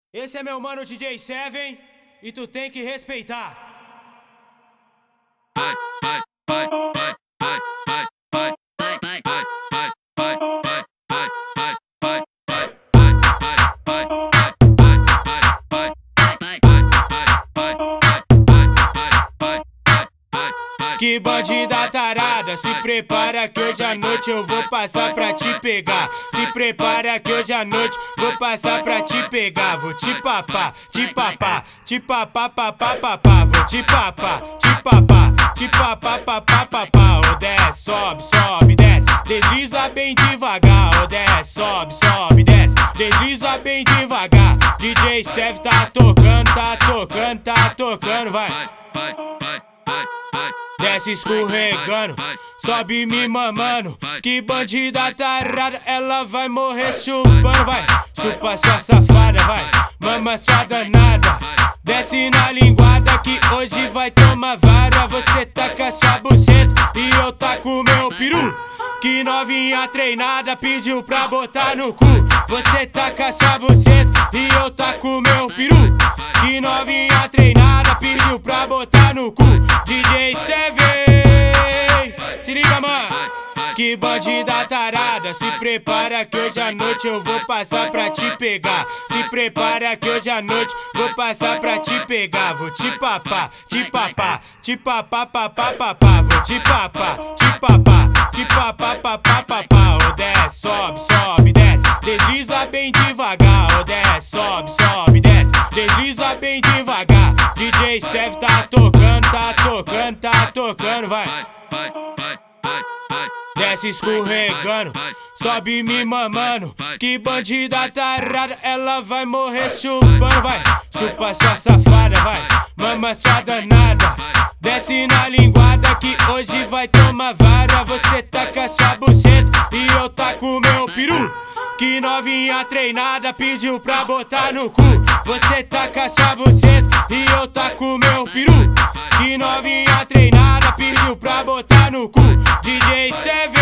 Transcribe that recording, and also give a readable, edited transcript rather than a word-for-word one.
Esse é meu mano DJ Seven e tu tem que respeitar. Que bandida tarada, se prepara que hoje à noite eu vou passar pra te pegar. Se prepara que hoje à noite vou passar pra te pegar. Vou te papar, te papar, te papar, papá, papá. Vou te papar, te papar, te papar, papá, papá. Ô desce, sobe, sobe, desce, desliza bem devagar. Ô desce, sobe, sobe, desce, desliza bem devagar. DJ Seven tá tocando, tá tocando, tá tocando, vai. Desce escorregando, sobe me mamando. Que bandida tarada, ela vai morrer chupando, vai. Chupa sua safada, vai, mama sua danada. Desce na linguada que hoje vai tomar vara. Você tá com a sua buceta e eu tá com o meu peru. Que novinha treinada pediu pra botar no cu. Você tá com a sua buceta e eu tá com o meu peru. Que novinha treinada pediu pra botar no cu. DJ Seven, se liga mano. Que bandida tarada, se prepara que hoje à noite eu vou passar pra te pegar. Se prepara que hoje à noite vou passar pra te pegar. Vou te papar, te papar, te papar, papá, papá. Vou te papar, te papar, te papar, papá, papá. Ô desce, sobe, sobe, desce, desliza bem devagar. Ô desce, sobe, sobe, desce, desliza bem devagar. DJ Seven tá tocando, tá tocando, tá tocando, vai. Desce escorregando, sobe me mamando. Que bandida tarada, ela vai morrer chupando, vai. Chupa sua safada, vai, mama sua danada. Desce na linguada que hoje vai tomar vara. Você tá com a sua buceta e eu tá com o meu peru. Que novinha treinada pediu pra botar no cu. Você tá com a sua buceta e eu tá com o meu peru. Que novinha treinada pediu pra botar no cu. DJ Seven.